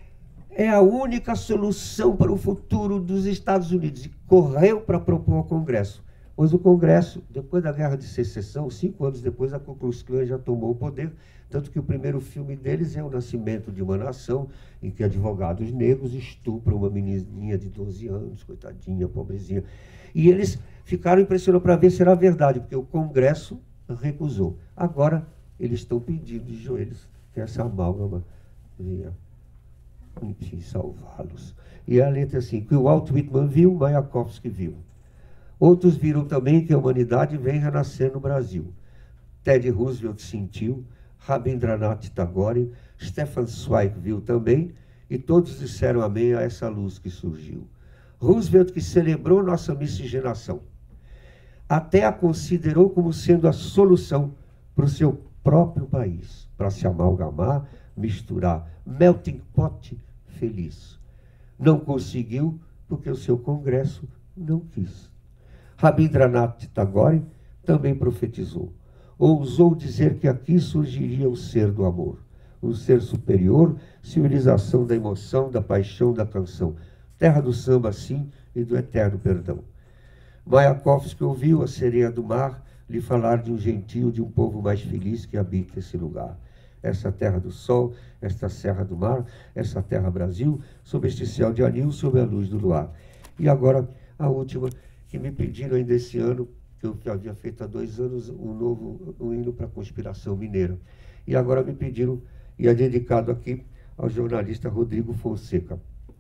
é a única solução para o futuro dos Estados Unidos. E correu para propor ao Congresso. Mas o Congresso, depois da Guerra de Secessão, cinco anos depois, a Ku Klux Klan já tomou o poder, tanto que o primeiro filme deles é O Nascimento de uma Nação, em que advogados negros estupram uma menininha de doze anos, coitadinha, pobrezinha. E eles ficaram impressionados para ver se era verdade, porque o Congresso recusou. Agora, eles estão pedindo de joelhos que essa amálgama venha, enfim, salvá-los. E a letra é assim, que o Walt Whitman viu, Mayakovsky viu. Outros viram também que a humanidade vem renascer no Brasil. Teddy Roosevelt sentiu, Rabindranath Tagore, Stefan Zweig viu também, e todos disseram amém a essa luz que surgiu. Roosevelt, que celebrou nossa miscigenação, até a considerou como sendo a solução para o seu próprio país, para se amalgamar, misturar, melting pot feliz. Não conseguiu porque o seu Congresso não quis. Rabindranath Tagore também profetizou. Ousou dizer que aqui surgiria o ser do amor, um ser superior, civilização da emoção, da paixão, da canção, terra do samba, sim, e do eterno perdão. Mayakovsky ouviu a sereia do mar lhe falar de um gentio, de um povo mais feliz que habita esse lugar. Essa terra do sol, esta serra do mar, essa terra Brasil, sob este céu de anil, sob a luz do luar. E agora, a última, que me pediram ainda esse ano, que eu havia feito há dois anos, um novo um hino para a conspiração mineira. E agora me pediram, e é dedicado aqui ao jornalista Rodrigo Fonseca.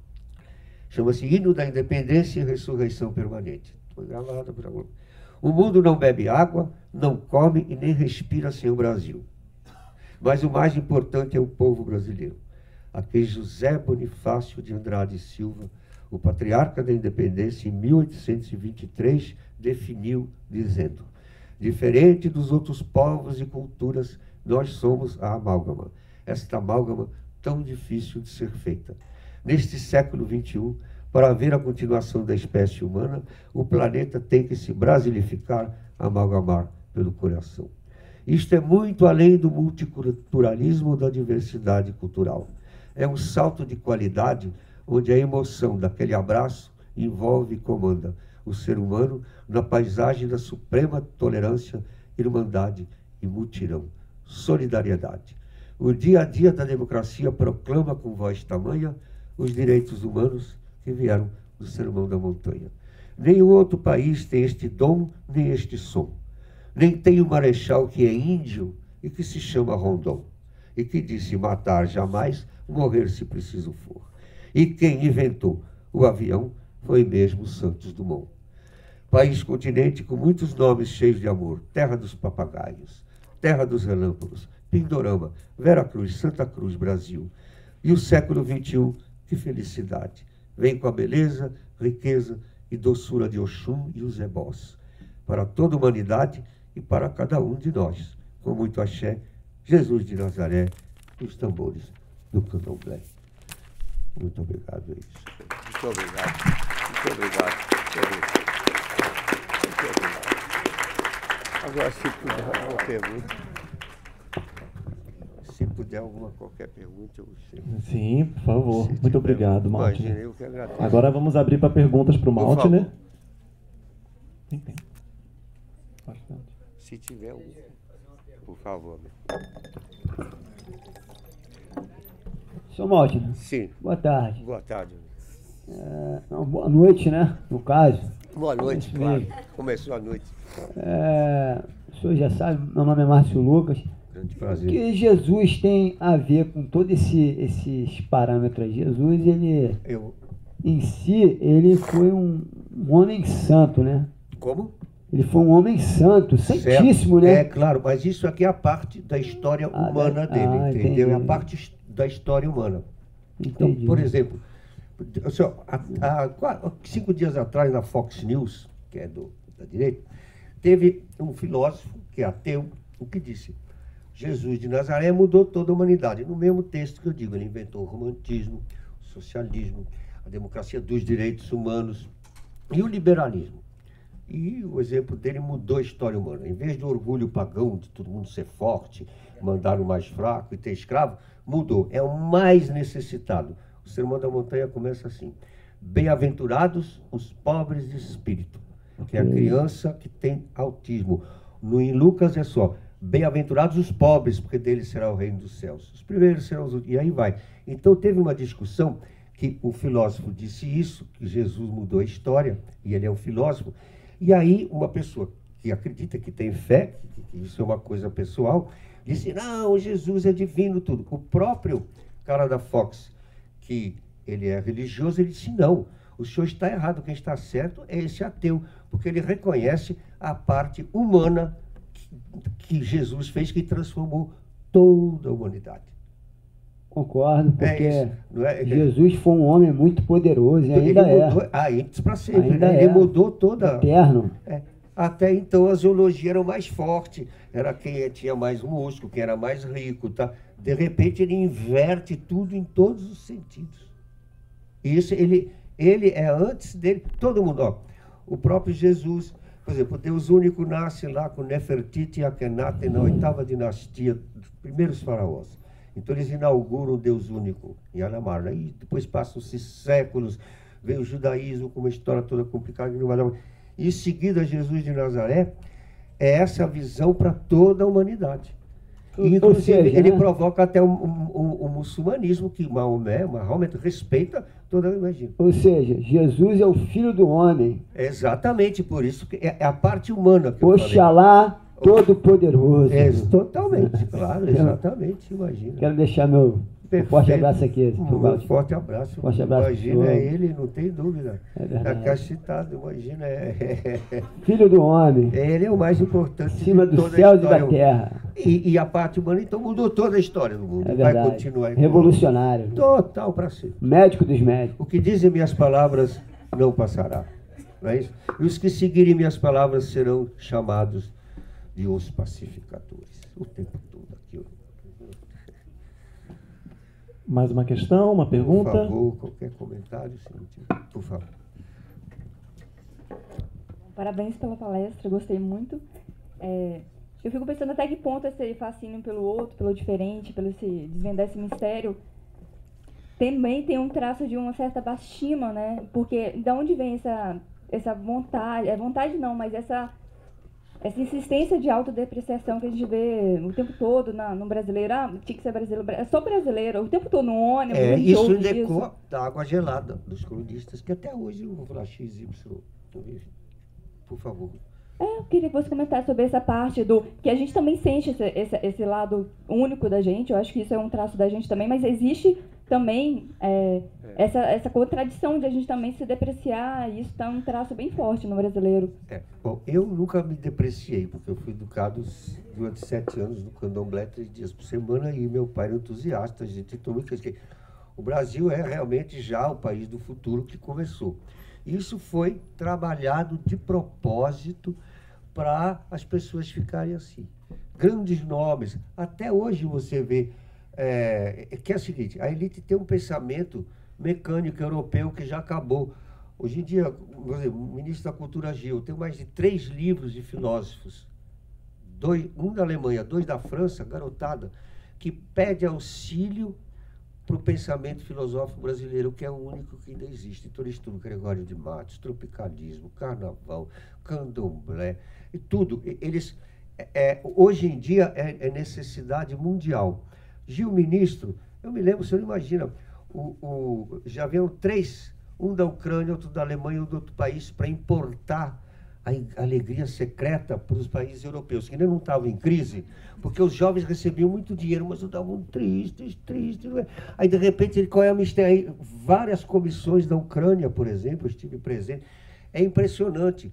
Chama-se Hino da Independência e Ressurreição Permanente. Foi gravado para agora. O mundo não bebe água, não come e nem respira sem o Brasil. Mas o mais importante é o povo brasileiro, a quem José Bonifácio de Andrade Silva, o patriarca da independência, em mil oitocentos e vinte e três, definiu dizendo: diferente dos outros povos e culturas, nós somos a amálgama. Esta amálgama tão difícil de ser feita. Neste século vinte e um, para haver a continuação da espécie humana, o planeta tem que se brasilificar, amalgamar pelo coração. Isto é muito além do multiculturalismo da diversidade cultural. É um salto de qualidade onde a emoção daquele abraço envolve e comanda o ser humano na paisagem da suprema tolerância, irmandade e mutirão. Solidariedade. O dia a dia da democracia proclama com voz tamanha os direitos humanos que vieram do Sermão da Montanha. Nenhum outro país tem este dom nem este som. Nem tem o marechal que é índio e que se chama Rondon, e que disse matar jamais, morrer se preciso for. E quem inventou o avião foi mesmo Santos Dumont. País continente com muitos nomes cheios de amor: terra dos papagaios, terra dos relâmpagos, Pindorama, Veracruz, Santa Cruz, Brasil. E o século vinte e um, que felicidade! Vem com a beleza, riqueza e doçura de Oxum e os ebós, para toda a humanidade e para cada um de nós. Com muito axé, Jesus de Nazaré e os tambores do candomblé. Muito obrigado, é isso. Muito obrigado. Muito obrigado. Muito obrigado. Muito obrigado. Agora, se puder, alguma pergunta. Se puder alguma qualquer pergunta, eu sei. Sim, por favor. Se Muito tiver, obrigado, imagina, Maltner. eu que agradeço. Agora vamos abrir para perguntas para o Por Maltner. favor. Tem tempo. Bastante. Se tiver um, por favor. Senhor Maltner, Sim. boa tarde. Boa tarde. É, não, boa noite, né? No caso. Boa noite, Isso claro. mesmo. Começou a noite. É, o senhor já sabe, meu nome é Márcio Lucas. Grande O prazer. que Jesus tem a ver com todos esse, esses parâmetros? Jesus, ele, Eu. em si, ele foi um, um homem santo, né? Como? Ele foi um homem santo, santíssimo, Certo. né? É, claro, mas isso aqui é a parte da história Ah, humana da- dele, ah, entendeu? É a entendi. parte da história humana. Então, Entendi. por exemplo, assim, ó, há, há quatro- cinco dias atrás, na Fox News, que é do, da direita, teve um filósofo, que é ateu, o que disse: Jesus de Nazaré mudou toda a humanidade. No mesmo texto que eu digo, ele inventou o romantismo, o socialismo, a democracia dos direitos humanos e o liberalismo. E o exemplo dele mudou a história humana. Em vez do orgulho pagão, de todo mundo ser forte, mandar o mais fraco e ter escravo, mudou. É o mais necessitado. O Sermão da Montanha começa assim: bem-aventurados os pobres de espírito, que é a criança que tem autismo. No, em Lucas é só: bem-aventurados os pobres, porque deles será o reino dos céus. Os primeiros serão os últimos. E aí vai. Então teve uma discussão que o filósofo disse isso, que Jesus mudou a história, e ele é um filósofo. E aí uma pessoa que acredita, que tem fé, que isso é uma coisa pessoal, disse: não, Jesus é divino, tudo. O próprio cara da Fox, que ele é religioso, ele disse: não, o senhor está errado, quem está certo é esse ateu, porque ele reconhece a parte humana que, que Jesus fez, que transformou toda a humanidade. Concordo, porque É isso, não é? Jesus foi um homem muito poderoso e Ele ainda mudou, é. ah, antes para sempre, Ainda né? Ele é. mudou toda. Eterno. É. Até então a zoologia era o mais forte, era quem tinha mais músculo, quem era mais rico, tá? De repente ele inverte tudo em todos os sentidos. Isso ele, ele é antes dele, todo mundo, ó. O próprio Jesus, por exemplo, o Deus único nasce lá com Nefertiti e Akhenaten na oitava dinastia dos primeiros faraós. Então eles inauguram o Deus único em Anamar. Aí depois passam-se séculos, vem o judaísmo com uma história toda complicada que não vai dar. Em seguida, Jesus de Nazaré é essa visão para toda a humanidade. Ou- E, ou inclusive, seja, ele né? provoca até o, o, o muçulmanismo, que Maomé, Mahomet, respeita toda a imagem. Ou seja, Jesus é o filho do homem. É exatamente por isso que é, é a parte humana que eu falei. Oxalá Todo-Poderoso. É, totalmente, claro, exatamente, imagina. Quero deixar meu um forte Perfeito. abraço aqui. Um seu Valdir. forte abraço. Forte abraço, Imagina, senhor. é ele, não tem dúvida. É verdade. Está citado, imagina. É, Filho do homem, ele é o mais importante acima de do toda a céu e da história. terra. E, e a parte humana, então, mudou toda a história do mundo. É Vai verdade. continuar. Revolucionário. Total para sempre. Médico dos médicos. O que dizem minhas palavras não passará. Não é isso? E os que seguirem minhas palavras serão chamados de os pacificadores. O tempo todo aqui. Mais uma questão, uma pergunta? Por favor, qualquer comentário, por favor. Parabéns pela palestra, gostei muito. É, eu fico pensando até que ponto esse fascínio pelo outro, pelo diferente, pelo esse, desvendar esse mistério, também tem um traço de uma certa bastima, né? Porque de onde vem essa, essa vontade, é vontade não, mas essa, essa insistência de autodepreciação que a gente vê o tempo todo na, no brasileiro, ah, tinha que ser brasileiro, é só brasileiro, o tempo todo no ônibus, é, a gente isso ouve indicou isso. da água gelada dos comunistas, que até hoje eu vou falar X Y. Por favor. É, eu queria que você comentasse sobre essa parte do... que a gente também sente esse, esse, esse lado único da gente, eu acho que isso é um traço da gente também, mas existe também é, é. Essa, essa contradição de a gente também se depreciar, e isso está um traço bem forte no brasileiro. É, bom, eu nunca me depreciei, porque eu fui educado durante sete anos no candomblé, três dias por semana, e meu pai era entusiasta, a gente tomou que o Brasil é realmente já o país do futuro que começou. Isso foi trabalhado de propósito para as pessoas ficarem assim. Grandes nomes. Até hoje você vê é, que é o seguinte, a elite tem um pensamento mecânico europeu que já acabou. Hoje em dia, por exemplo, o ministro da Cultura Gil, tem mais de três livros de filósofos. Dois, um da Alemanha, dois da França, garotada, que pede auxílio para o pensamento filosófico brasileiro, que é o único que ainda existe. Então, eles estudam Gregório de Matos, tropicalismo, carnaval, candomblé, e tudo. Eles, é, hoje em dia, é, é necessidade mundial. Gil Ministro, eu me lembro, você não imagina, o, o, já haviam três, um da Ucrânia, outro da Alemanha, outro do outro país, para importar a alegria secreta para os países europeus, que ainda não estavam em crise, porque os jovens recebiam muito dinheiro, mas estavam tristes, tristes. Aí, de repente, qual é a mistério? Aí, várias comissões da Ucrânia, por exemplo, eu estive presente. É impressionante.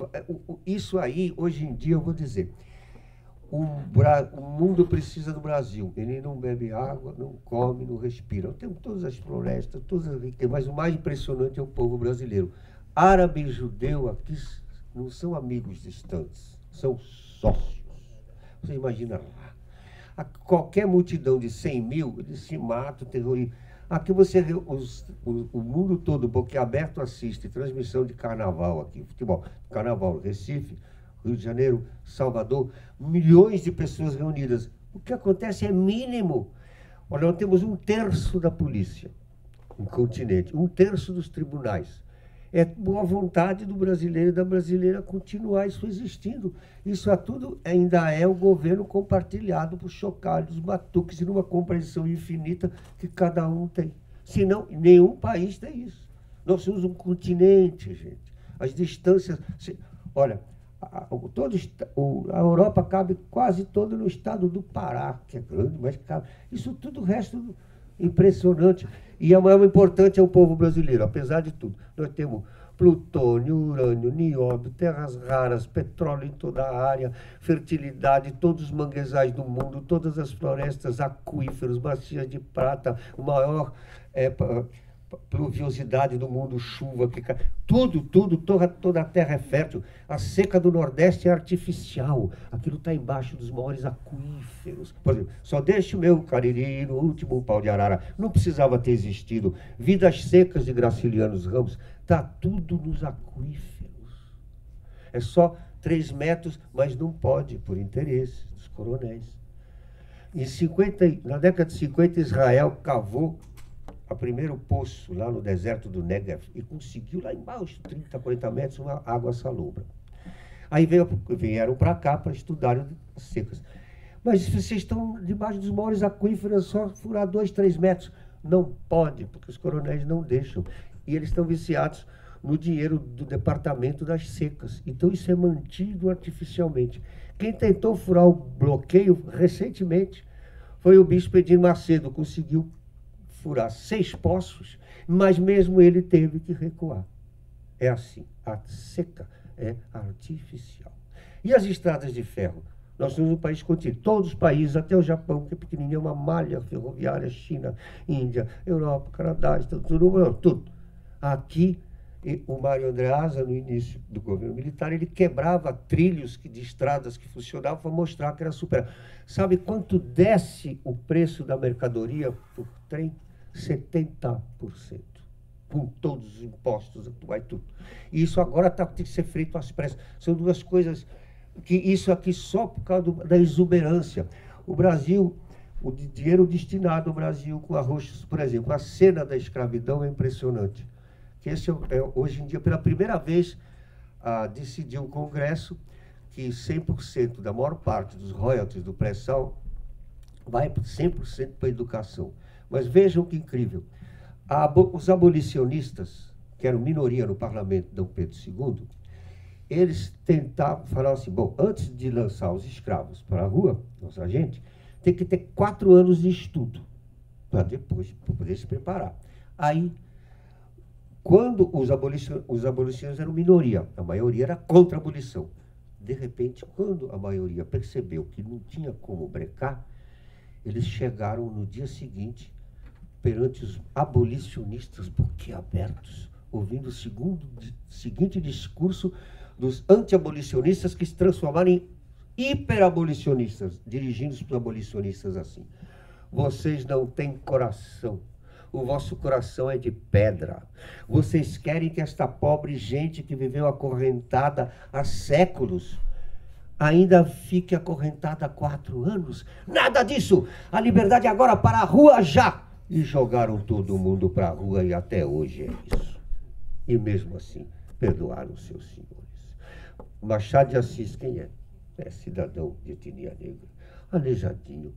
Isso aí, hoje em dia, eu vou dizer, o, Bra... o mundo precisa do Brasil. Ele não bebe água, não come, não respira. Temos todas as florestas, todas as riquezas, mas o mais impressionante é o povo brasileiro. Árabe e judeu aqui não são amigos distantes, são sócios. Você imagina lá, a qualquer multidão de cem mil, eles se matam, terrorismo. Aqui você vê os, o, o mundo todo, boquiaberto, assiste transmissão de carnaval aqui, futebol, carnaval, Recife, Rio de Janeiro, Salvador, milhões de pessoas reunidas. O que acontece é mínimo. Olha, nós temos um terço da polícia no continente, um terço dos tribunais. É boa vontade do brasileiro e da brasileira continuar isso existindo. Isso a tudo ainda é o governo compartilhado por chocalhos, batuques e numa compreensão infinita que cada um tem. Senão, nenhum país tem isso. Nós somos um continente, gente. As distâncias... Se, olha, a, todo, a Europa cabe quase toda no estado do Pará, que é grande, mas cabe. Isso tudo o resto... impressionante. E a maior importante é o povo brasileiro, apesar de tudo. Nós temos plutônio, urânio, nióbio, terras raras, petróleo em toda a área, fertilidade, todos os manguezais do mundo, todas as florestas, aquíferos, bacias de prata, o maior é, pluviosidade do mundo, chuva, que cai. Tudo, tudo, toda, toda a terra é fértil. A seca do Nordeste é artificial. Aquilo está embaixo dos maiores aquíferos. Por exemplo, só deixe o meu Cariri no último pau de arara. Não precisava ter existido. Vidas secas de Graciliano Ramos. Está tudo nos aquíferos. É só três metros, mas não pode, por interesse dos coronéis. Em cinquenta, na década de cinquenta, Israel cavou o primeiro poço lá no deserto do Negev e conseguiu lá embaixo, trinta, quarenta metros, uma água salobra. Aí veio, vieram para cá para estudarem as secas. Mas vocês estão debaixo dos maiores aquíferos, só furar dois, três metros. Não pode, porque os coronéis não deixam. E eles estão viciados no dinheiro do Departamento das Secas. Então isso é mantido artificialmente. Quem tentou furar o bloqueio recentemente foi o bispo Edir Macedo, conseguiu furar seis poços, mas mesmo ele teve que recuar. É assim, a seca é artificial. E as estradas de ferro? Nós somos um país contínuo. Todos os países, até o Japão, que é pequenininho, é uma malha ferroviária, China, Índia, Europa, Canadá, tudo, tudo. Aqui E o Mário Andreasa, no início do governo militar, ele quebrava trilhos que, de estradas que funcionavam para mostrar que era super. Sabe quanto desce o preço da mercadoria por trem? setenta por cento. Com todos os impostos atuais, tudo. E isso agora tá, tem que ser feito às pressas. São duas coisas que isso aqui só por causa do, da exuberância. O Brasil, o dinheiro destinado ao Brasil com arroz, por exemplo, a cena da escravidão é impressionante. Que esse é, hoje em dia, pela primeira vez, ah, decidiu o Congresso que cem por cento da maior parte dos royalties do pré-sal vai cem por cento para a educação. Mas vejam que incrível. A, os abolicionistas, que eram minoria no parlamento de Dom Pedro segundo, eles tentavam falar assim, bom, antes de lançar os escravos para a rua, nossa gente, tem que ter quatro anos de estudo para depois pra poder se preparar. Aí, quando os, abolici os abolicionistas eram minoria, a maioria era contra a abolição. De repente, quando a maioria percebeu que não tinha como brecar, eles chegaram no dia seguinte perante os abolicionistas boquiabertos, ouvindo o segundo, seguinte discurso dos anti-abolicionistas que se transformaram em hiperabolicionistas, dirigindo-se para os abolicionistas assim. Vocês não têm coração. O vosso coração é de pedra. Vocês querem que esta pobre gente que viveu acorrentada há séculos ainda fique acorrentada há quatro anos? Nada disso! A liberdade agora para a rua já! E jogaram todo mundo para a rua e até hoje é isso. E mesmo assim, perdoaram seus senhores. Machado de Assis, quem é? É cidadão de etnia negra. Aleijadinho.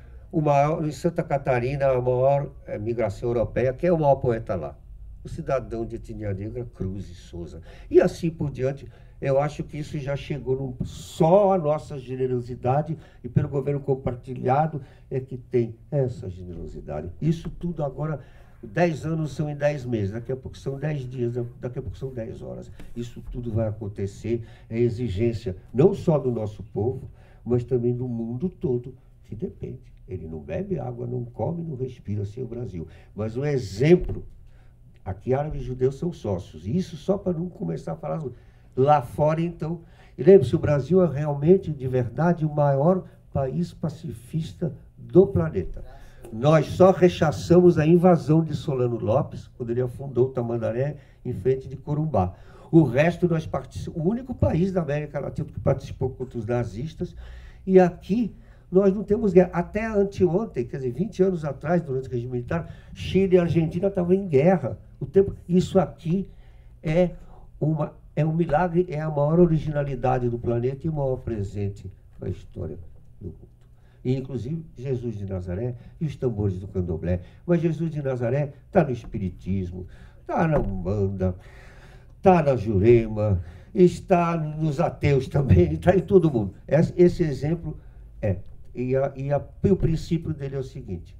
O maior, em Santa Catarina, a maior é, migração europeia, quem é o maior poeta lá? O cidadão de etnia negra, Cruz e Souza. E assim por diante, eu acho que isso já chegou num, só a nossa generosidade, e pelo governo compartilhado é que tem essa generosidade. Isso tudo agora, dez anos são em dez meses, daqui a pouco são dez dias, daqui a pouco são dez horas. Isso tudo vai acontecer, é exigência não só do nosso povo, mas também do mundo todo, que depende. Ele não bebe água, não come, não respira sem o Brasil. Mas o exemplo, aqui árabes e judeus são sócios. E isso só para não começar a falar lá fora, então. E lembre-se, o Brasil é realmente, de verdade, o maior país pacifista do planeta. Nós só rechaçamos a invasão de Solano Lopes, quando ele afundou o Tamandaré em frente de Corumbá. O resto, nós participamos, o único país da América Latina que participou contra os nazistas. E aqui nós não temos guerra. Até anteontem, quer dizer, vinte anos atrás, durante o regime militar, Chile e Argentina estavam em guerra. O tempo, isso aqui é, uma, é um milagre, é a maior originalidade do planeta e o maior presente para a história do mundo. E, inclusive, Jesus de Nazaré e os tambores do candomblé. Mas Jesus de Nazaré está no Espiritismo, está na Umbanda, está na Jurema, está nos ateus também, está em todo mundo. Esse, esse exemplo é. E, a, e, a, e o princípio dele é o seguinte: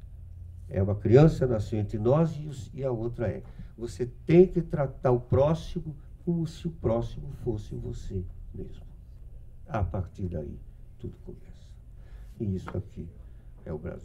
é uma criança nasceu entre nós e, os, e a outra é: você tem que tratar o próximo como se o próximo fosse você mesmo. A partir daí, tudo começa. E isso aqui é o Brasil.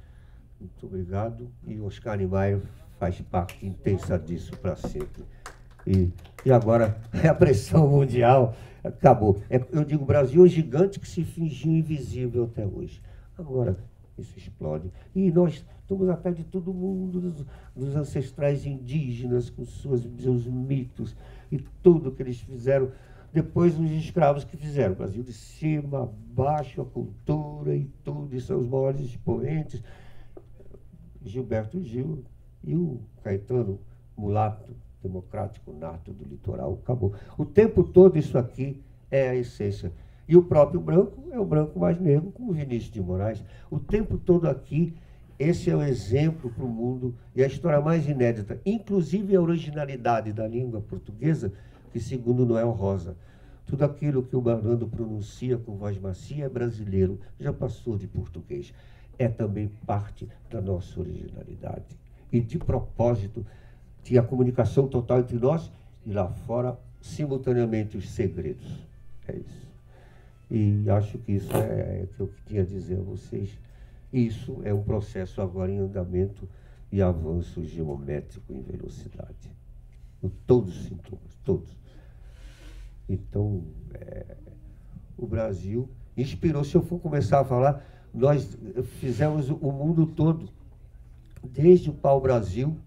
Muito obrigado. E Oscar Niemeyer faz parte intensa disso para sempre. E, e agora é a pressão mundial. Acabou. É, eu digo, o Brasil é um gigante que se fingiu invisível até hoje. Agora isso explode. E nós estamos atrás de todo mundo, dos, dos ancestrais indígenas, com suas, seus mitos e tudo que eles fizeram. Depois os escravos que fizeram. O Brasil de cima a baixo, a cultura e tudo. E são os maiores expoentes. Gilberto Gil e o Caetano, mulato democrático nato do litoral, acabou. O tempo todo isso aqui é a essência. E o próprio branco é o branco mais negro, como Vinícius de Moraes. O tempo todo aqui, esse é o exemplo para o mundo e a história mais inédita, inclusive a originalidade da língua portuguesa, que segundo Noel Rosa, tudo aquilo que o Barando pronuncia com voz macia é brasileiro, já passou de português. É também parte da nossa originalidade. E de propósito, tinha a comunicação total entre nós e lá fora, simultaneamente, os segredos. É isso. E acho que isso é, é o que eu tinha a dizer a vocês. Isso é um processo agora em andamento e avanço geométrico em velocidade. com todos os sintomas, todos. Então, é, o Brasil inspirou. Se eu for começar a falar, nós fizemos o mundo todo, desde o pau-brasil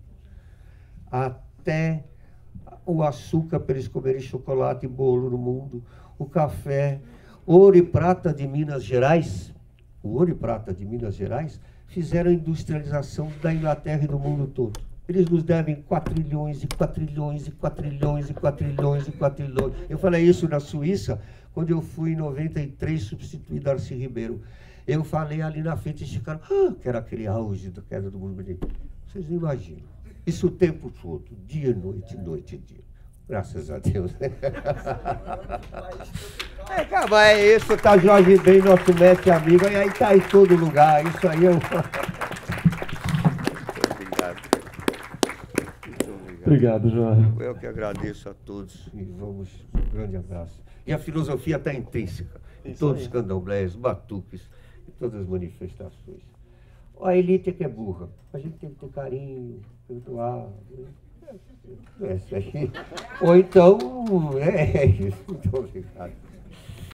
até o açúcar para eles comerem chocolate e bolo no mundo, o café, ouro e prata de Minas Gerais, o ouro e prata de Minas Gerais fizeram a industrialização da Inglaterra e do mundo todo. Eles nos devem quatrilhões e quatrilhões e quatrilhões e quatrilhões e quatrilhões. Eu falei isso na Suíça, quando eu fui em noventa e três substituir Darcy Ribeiro. Eu falei ali na frente, eles ficaram, ah, que era aquele auge da queda do mundo. Vocês não imaginam. Isso o tempo todo, dia, noite, noite e dia. Graças a Deus. É, calma, é isso, tá Jorge bem, nosso mestre amigo, e aí tá em todo lugar. Isso aí é um... Obrigado, Jorge. Eu que agradeço a todos e vamos, um grande abraço. E a filosofia está intrínseca em todos os candomblés, batuques, em todas as manifestações. A elite é que é burra. A gente tem que ter carinho, perdoar. É, é, é, ou então, é, é isso. Muito obrigado.